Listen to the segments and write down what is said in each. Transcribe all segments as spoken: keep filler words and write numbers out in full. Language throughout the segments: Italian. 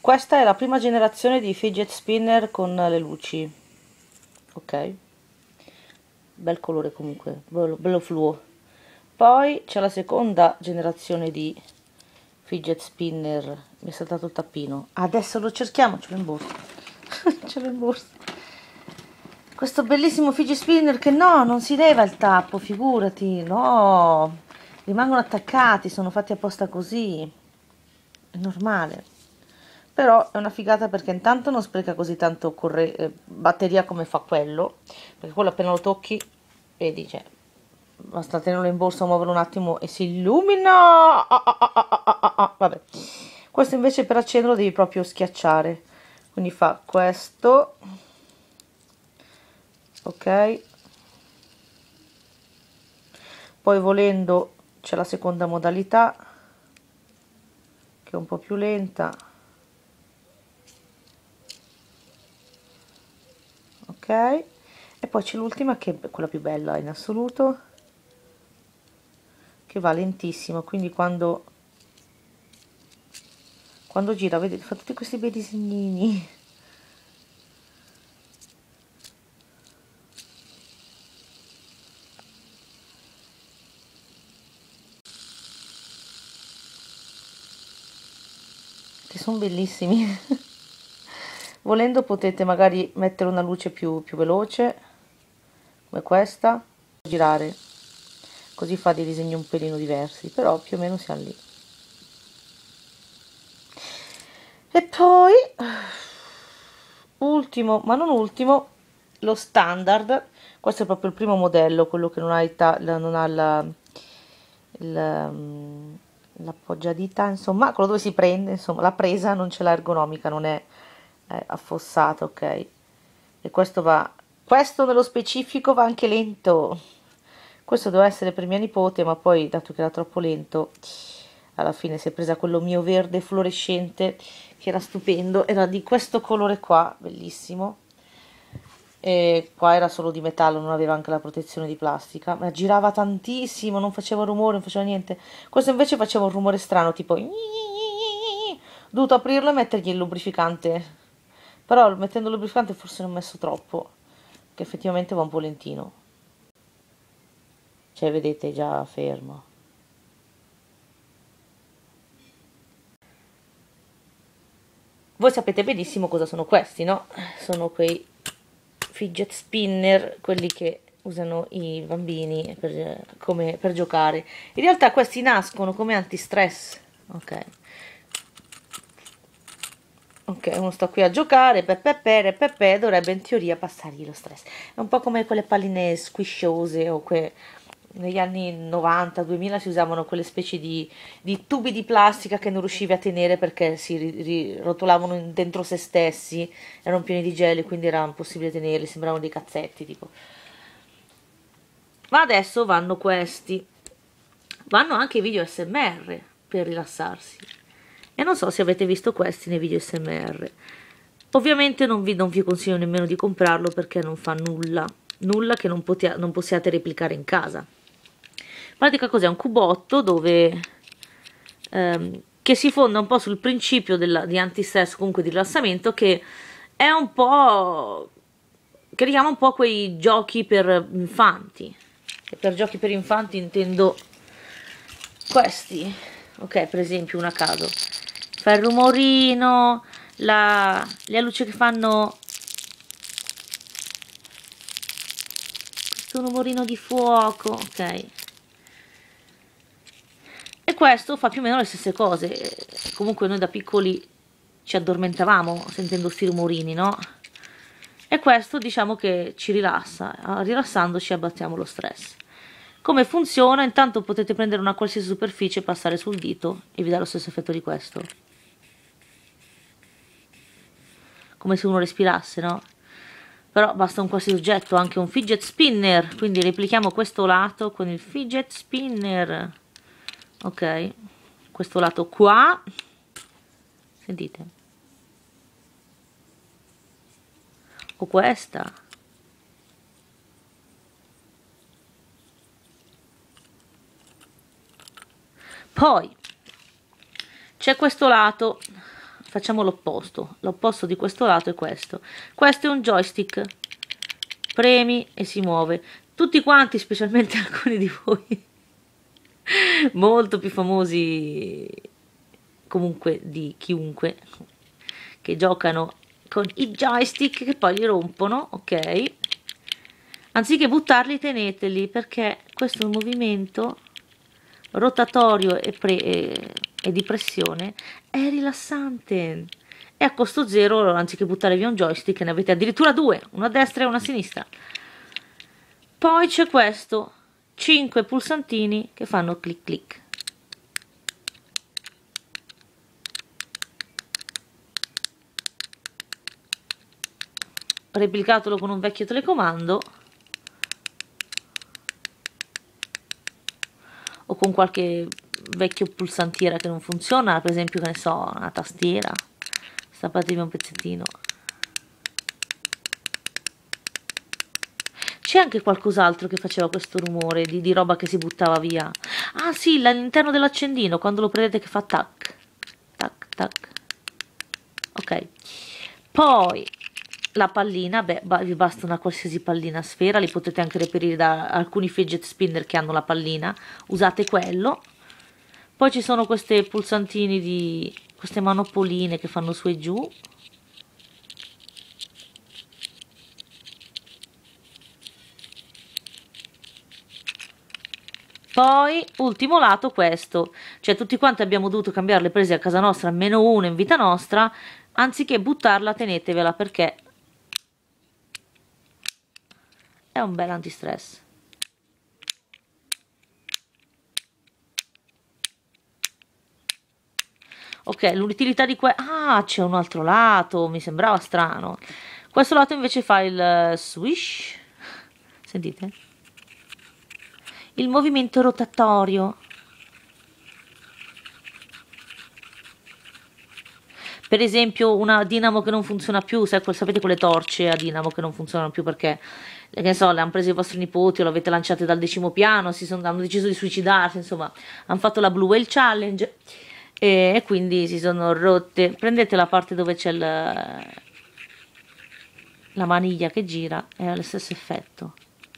Questa è la prima generazione di fidget spinner con le luci, ok, bel colore comunque, bello, bello fluo. Poi c'è la seconda generazione di fidget spinner, mi è saltato il tappino, adesso lo cerchiamo, ce l'ho in borsa. Ce l'ho in borsa questo bellissimo fidget spinner che no, non si leva il tappo, figurati, no, rimangono attaccati, sono fatti apposta così, è normale. Però è una figata perché intanto non spreca così tanto corre- eh, batteria come fa quello, perché quello appena lo tocchi, vedi, cioè, basta tenerlo in borsa, muoverlo un attimo e si illumina. Ah, ah, ah, ah, ah, ah, ah. Vabbè, questo invece per accenderlo devi proprio schiacciare, quindi fa questo, ok, poi volendo c'è la seconda modalità che è un po' più lenta, ok, e poi c'è l'ultima che è quella più bella in assoluto, che va lentissimo, quindi quando quando gira, vedete, fa tutti questi bei disegnini. Che sono bellissimi. Volendo potete magari mettere una luce più, più veloce, come questa, girare, così fa dei disegni un pelino diversi, però più o meno siamo lì. E poi, ultimo, ma non ultimo, lo standard. Questo è proprio il primo modello, quello che non ha, il ta- la- non ha la, il, um, l'appoggiadita, insomma, quello dove si prende, insomma, la presa non ce l'ha ergonomica, non è eh, affossata, ok? E questo va, questo nello specifico va anche lento. Questo doveva essere per mia nipote, ma poi, dato che era troppo lento, alla fine si è presa quello mio verde fluorescente, che era stupendo, era di questo colore qua, bellissimo. E qua era solo di metallo, non aveva anche la protezione di plastica, ma girava tantissimo, non faceva rumore, non faceva niente. Questo invece faceva un rumore strano, tipo ho dovuto aprirlo e mettergli il lubrificante, però mettendo il lubrificante forse ne ho messo troppo, che effettivamente va un po' lentino, cioè vedete è già fermo. Voi sapete benissimo cosa sono questi, no? Sono quei fidget spinner, quelli che usano i bambini per, come, per giocare. In realtà questi nascono come antistress, ok? Ok, uno sta qui a giocare, pepe, pepe, pepe, dovrebbe in teoria passargli lo stress. È un po' come quelle palline squisciose o que... negli anni novanta duemila si usavano quelle specie di, di tubi di plastica che non riuscivi a tenere perché si ri- ri- rotolavano in- dentro se stessi, erano pieni di geli, quindi era impossibile tenerli, sembravano dei cazzetti, tipo. Ma adesso vanno questi. Vanno anche i video A S M R per rilassarsi. E non so se avete visto questi nei video A S M R. Ovviamente non vi, non vi consiglio nemmeno di comprarlo perché non fa nulla. Nulla che non, potia, non possiate replicare in casa. In pratica cos'è? Un cubotto dove... Ehm, che si fonda un po' sul principio della, di antistress, comunque di rilassamento, che è un po'... che richiama un po' quei giochi per infanti. E per giochi per infanti intendo questi, ok, per esempio una a caso, fa il rumorino, la, le luci che fanno questo rumorino di fuoco, ok, e questo fa più o meno le stesse cose. Comunque noi da piccoli ci addormentavamo sentendo sti rumorini, no? E questo diciamo che ci rilassa, rilassandoci abbattiamo lo stress. Come funziona? Intanto potete prendere una qualsiasi superficie, passare sul dito e vi dà lo stesso effetto di questo. Come se uno respirasse, no? Però basta un qualsiasi oggetto, anche un fidget spinner, quindi replichiamo questo lato con il fidget spinner. Ok, questo lato qua, sentite? O questa. Poi c'è questo lato facciamo l'opposto. L'opposto di questo lato è questo. Questo è un joystick. Premi e si muove. Tutti quanti, specialmente alcuni di voi molto più famosi, comunque di chiunque, che giocano con i joystick che poi li rompono, ok? Anziché buttarli, teneteli, perché questo è un movimento rotatorio e, pre e, e di pressione, è rilassante. E a costo zero, anziché buttare via un joystick, ne avete addirittura due, una a destra e una a sinistra. Poi c'è questo, cinque pulsantini che fanno clic clic. Replicatelo con un vecchio telecomando o con qualche vecchio pulsantiera che non funziona, per esempio, che ne so, una tastiera, stappatevi un pezzettino. C'è anche qualcos'altro che faceva questo rumore di, di roba che si buttava via. Ah sì, all'interno dell'accendino, quando lo prendete che fa tac, tac, tac. Ok. Poi la pallina, beh, vi basta una qualsiasi pallina a sfera, li potete anche reperire da alcuni fidget spinner che hanno la pallina. Usate quello. Poi ci sono queste pulsantini di queste manopoline che fanno su e giù. Poi, ultimo lato, questo, cioè tutti quanti abbiamo dovuto cambiare le prese a casa nostra, meno uno in vita nostra, anziché buttarla tenetevela perché è un bel antistress. Ok, l'utilità di questo... Ah, c'è un altro lato, mi sembrava strano. Questo lato invece fa il swish, sentite? Il movimento rotatorio. Per esempio una dinamo che non funziona più, sapete quelle torce a dinamo che non funzionano più perché, che ne so, le hanno prese i vostri nipoti o le avete lanciate dal decimo piano, si sono, hanno deciso di suicidarsi, insomma, hanno fatto la Blue Whale Challenge e, e quindi si sono rotte. Prendete la parte dove c'è la maniglia che gira e ha lo stesso effetto.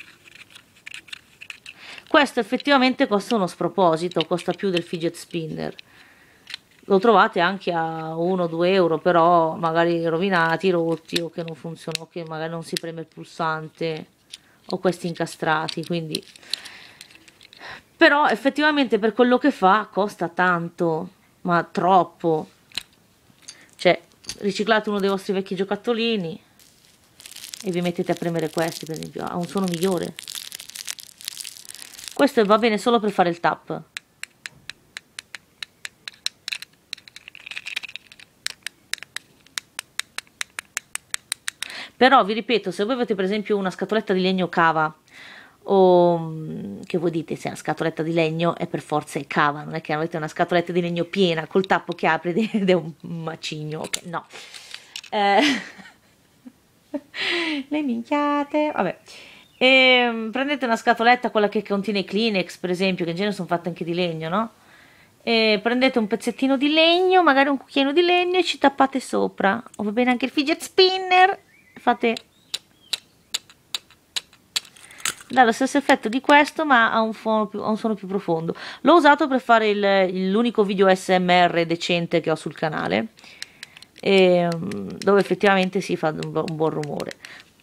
Questo effettivamente costa uno sproposito, costa più del fidget spinner. Lo trovate anche a uno due euro, però magari rovinati, rotti o che non funzionano, che magari non si preme il pulsante o questi incastrati, quindi però effettivamente per quello che fa costa tanto, ma troppo. Cioè, riciclate uno dei vostri vecchi giocattolini e vi mettete a premere questi, per esempio, ha un suono migliore. Questo va bene solo per fare il tap. Però vi ripeto, se voi avete per esempio una scatoletta di legno cava, o che voi dite se è una scatoletta di legno è per forza è cava, non è che avete una scatoletta di legno piena col tappo che apre ed è un macigno, ok, no. Eh, le minchiate, vabbè. E prendete una scatoletta, quella che contiene i Kleenex per esempio, che in genere sono fatte anche di legno, no? E prendete un pezzettino di legno, magari un cucchiaino di legno, e ci tappate sopra, o va bene anche il fidget spinner, fate, dà lo stesso effetto di questo ma ha un, più, ha un suono più profondo. L'ho usato per fare l'unico video A S M R decente che ho sul canale, e, dove effettivamente si fa un, un buon rumore.